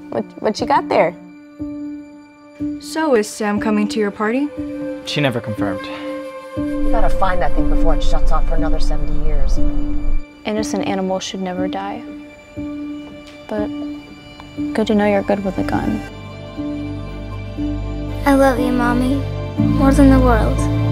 What you got there? So, is Sam coming to your party? She never confirmed. We gotta find that thing before it shuts off for another 70 years. Innocent animals should never die. But good to know you're good with a gun. I love you, Mommy, more than the world.